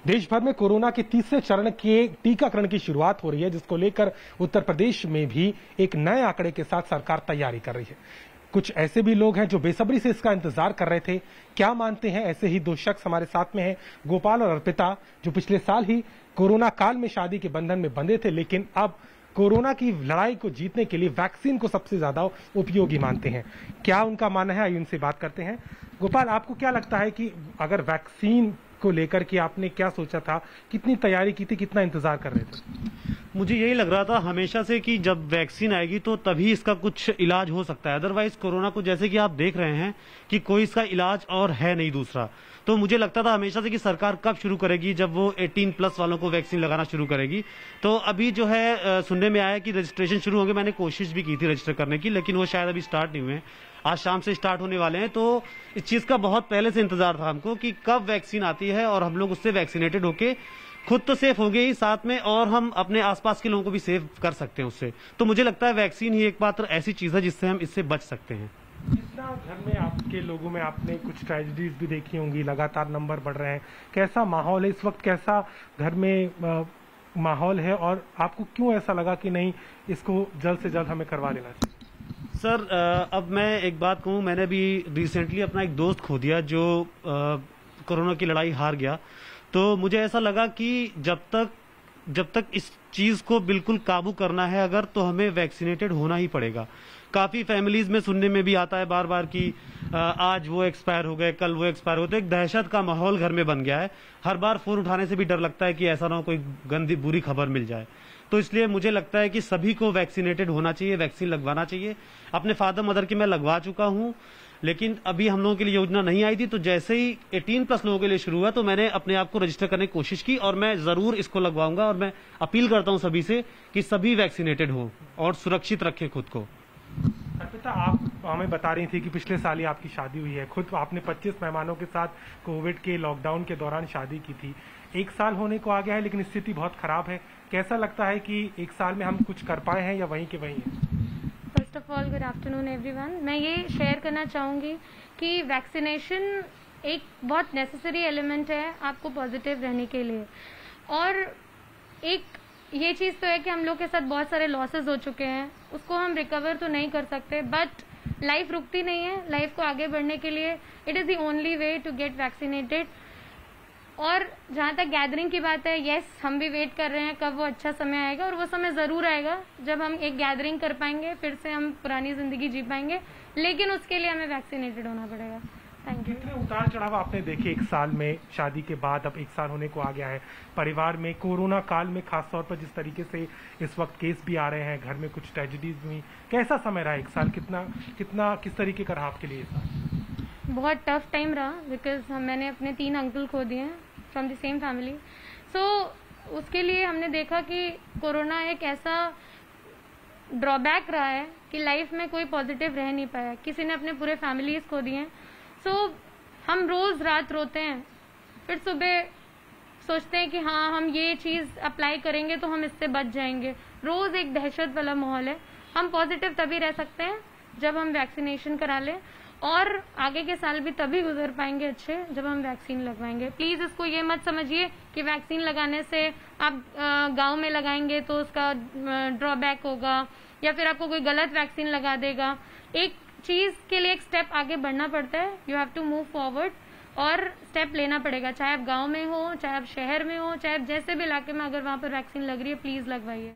देश भर में कोरोना के तीसरे चरण के टीकाकरण की शुरुआत हो रही है, जिसको लेकर उत्तर प्रदेश में भी एक नए आंकड़े के साथ सरकार तैयारी कर रही है। कुछ ऐसे भी लोग हैं जो बेसब्री से इसका इंतजार कर रहे थे। क्या मानते हैं, ऐसे ही दो शख्स हमारे साथ में हैं, गोपाल और अर्पिता, जो पिछले साल ही कोरोना काल में शादी के बंधन में बंधे थे, लेकिन अब कोरोना की लड़ाई को जीतने के लिए वैक्सीन को सबसे ज्यादा उपयोगी मानते हैं। क्या उनका मानना है, आइए उनसे बात करते हैं। गोपाल, आपको क्या लगता है कि अगर वैक्सीन को लेकर के आपने क्या सोचा था, कितनी तैयारी की थी, कितना इंतजार कर रहे थे? मुझे यही लग रहा था हमेशा से कि जब वैक्सीन आएगी तो तभी इसका कुछ इलाज हो सकता है। अदरवाइज कोरोना को जैसे कि आप देख रहे हैं कि कोई इसका इलाज और है नहीं दूसरा। तो मुझे लगता था हमेशा से कि सरकार कब शुरू करेगी, जब वो 18+ वालों को वैक्सीन लगाना शुरू करेगी। तो अभी जो है सुनने में आया कि रजिस्ट्रेशन शुरू होंगे। मैंने कोशिश भी की थी रजिस्टर करने की, लेकिन वो शायद अभी स्टार्ट नहीं हुए। आज शाम से स्टार्ट होने वाले हैं। तो इस चीज का बहुत पहले से इंतजार था हमको कि कब वैक्सीन आती है और हम लोग उससे वैक्सीनेटेड होके खुद तो सेफ होंगे ही, साथ में और हम अपने आसपास के लोगों को भी सेफ कर सकते हैं उससे। तो मुझे लगता है वैक्सीन ही एकमात्र ऐसी चीज है जिससे हम इससे बच सकते हैं। जितना घर में आपके लोगों में आपने कुछ ट्रेजेडीज भी देखी होंगी, लगातार नंबर बढ़ रहे हैं, कैसा माहौल है इस वक्त, कैसा घर में माहौल है, और आपको क्यों ऐसा लगा कि नहीं, इसको जल्द से जल्द हमें करवा लेना चाहिए? सर, अब मैं एक बात कहूँ, मैंने भी रिसेंटली अपना एक दोस्त खो दिया जो कोरोना की लड़ाई हार गया। तो मुझे ऐसा लगा कि जब तक इस चीज को बिल्कुल काबू करना है अगर, तो हमें वैक्सीनेटेड होना ही पड़ेगा। काफी फैमिलीज में सुनने में भी आता है बार बार कि आज वो एक्सपायर हो गए, कल वो एक्सपायर हो गए। तो एक दहशत का माहौल घर में बन गया है। हर बार फोन उठाने से भी डर लगता है कि ऐसा ना हो कोई गंदी बुरी खबर मिल जाए। तो इसलिए मुझे लगता है कि सभी को वैक्सीनेटेड होना चाहिए, वैक्सीन लगवाना चाहिए। अपने फादर मदर की मैं लगवा चुका हूं, लेकिन अभी हम लोगों के लिए योजना नहीं आई थी। तो जैसे ही 18+ लोगों के लिए शुरू हुआ तो मैंने अपने आप को रजिस्टर करने की कोशिश की, और मैं जरूर इसको लगवाऊंगा। और मैं अपील करता हूं सभी से कि सभी वैक्सीनेटेड हो और सुरक्षित रखें खुद को। अर्पिता, आप हमें बता रही थी कि पिछले साल ही आपकी शादी हुई है। खुद आपने 25 मेहमानों के साथ कोविड के लॉकडाउन के दौरान शादी की थी। 1 साल होने को आ गया है, लेकिन स्थिति बहुत खराब है। कैसा लगता है कि 1 साल में हम कुछ कर पाए हैं या वहीं के वहीं हैं? First of all, good afternoon everyone. मैं ये शेयर करना चाहूंगी कि वैक्सीनेशन एक बहुत नेसेसरी एलिमेंट है आपको पॉजिटिव रहने के लिए। और एक ये चीज तो है कि हम लोग के साथ बहुत सारे लॉसेस हो चुके हैं, उसको हम रिकवर तो नहीं कर सकते, बट लाइफ रुकती नहीं है। लाइफ को आगे बढ़ने के लिए it is the only way to get vaccinated. और जहां तक गैदरिंग की बात है, यस, हम भी वेट कर रहे हैं कब वो अच्छा समय आएगा, और वो समय जरूर आएगा जब हम एक गैदरिंग कर पाएंगे, फिर से हम पुरानी जिंदगी जी पाएंगे। लेकिन उसके लिए हमें वैक्सीनेटेड होना पड़ेगा। Thank you. कितने उतार चढ़ाव आपने देखे 1 साल में, शादी के बाद अब 1 साल होने को आ गया है, परिवार में कोरोना काल में खासतौर पर जिस तरीके से इस वक्त केस भी आ रहे हैं, घर में कुछ ट्रेजेडीज भी हुई, कैसा समय रहा 1 साल? कितना किस तरीके का रहा आपके लिए? बहुत टफ टाइम रहा, बिकॉज मैंने अपने 3 अंकल खो दिए हैं from the same family. So उसके लिए हमने देखा कि कोरोना एक ऐसा ड्रॉबैक रहा है कि लाइफ में कोई पॉजिटिव रह नहीं पाया। किसी ने अपने पूरे फैमिलीज खो दिए हैं। सो हम रोज रात रोते हैं, फिर सुबह सोचते हैं कि हाँ, हम ये चीज अप्लाई करेंगे तो हम इससे बच जाएंगे। रोज एक दहशत वाला माहौल है। हम पॉजिटिव तभी रह सकते हैं जब हम वैक्सीनेशन करा लें, और आगे के साल भी तभी गुजर पाएंगे अच्छे जब हम वैक्सीन लगवाएंगे। प्लीज इसको ये मत समझिए कि वैक्सीन लगाने से आप गांव में लगाएंगे तो उसका ड्रॉबैक होगा, या फिर आपको कोई गलत वैक्सीन लगा देगा। एक चीज के लिए एक स्टेप आगे बढ़ना पड़ता है। You have to move forward, और स्टेप लेना पड़ेगा, चाहे आप गांव में हो, चाहे आप शहर में हो, चाहे आप जैसे भी इलाके में अगर वहां पर वैक्सीन लग रही है, प्लीज लगवाइए।